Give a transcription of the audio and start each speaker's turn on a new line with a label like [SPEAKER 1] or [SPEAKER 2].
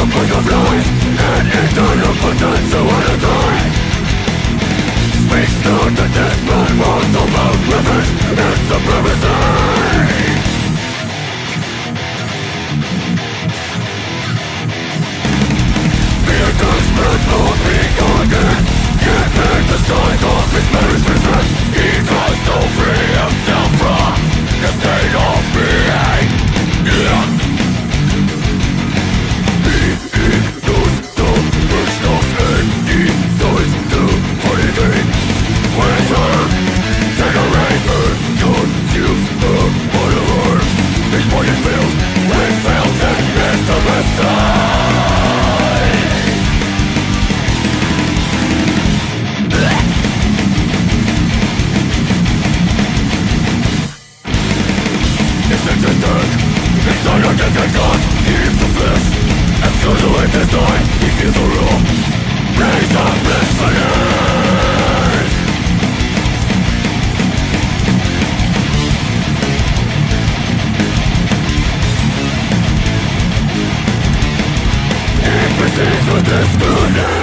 [SPEAKER 1] book of lies, and internal potentiality. Speaks not the dismal words about revenge and supremacy. Bierthoogs meant for being again. Get back the sight of his mistress. He tries to free himself from the state of being. Yeah. He knows the burst of empty sides to fornicate. With her, decorate her, confuse her, whatever. His body filled with filth and intimacy. Inside a decayed cunt, he eats the flesh. As good to intestine, he feels the room. Raised up blissfulness. He proceeds with this goodness.